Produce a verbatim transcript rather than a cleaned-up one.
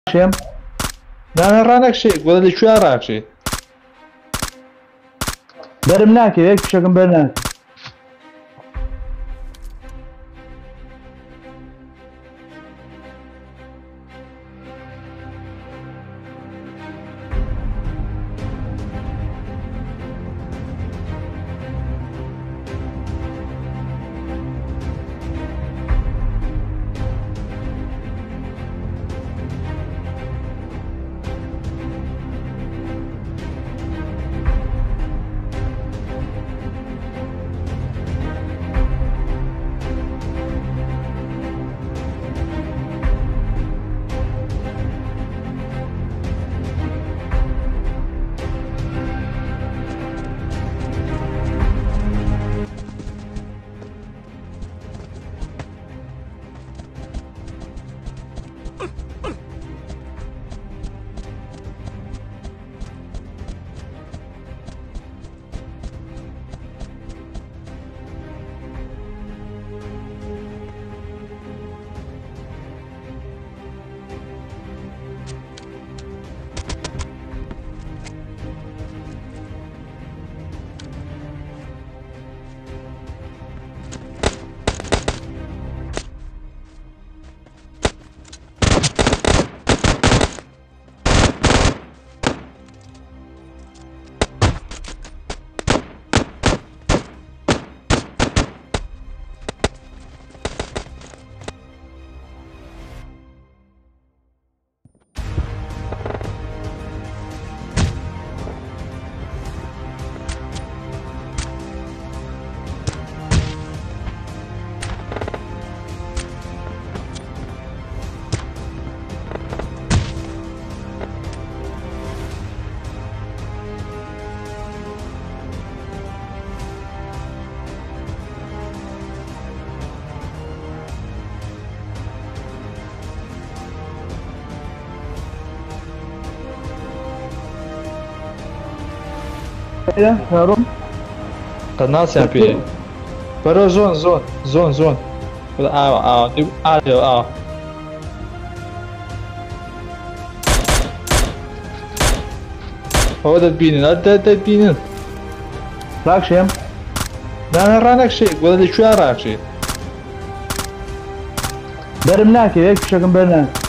شێم نانە ڕانەکشێ گوڵە لە کوێ ڕاکشێ بەرم ناکەوێت یەک پیشەکەم بەر ناکە هەڕۆم قەت ناسیان پێ بەرەو زۆن زۆن زۆن زۆن ئاوە ئاوە ئاوە ئاوە ئەوە دەتبینن دەتبینن ڕاکشێم نانە ڕانەکشێ گوڵە لە کوێ ڕاکشێ بەرم ناکەوێت یەک پیشەکەم بەر ناکە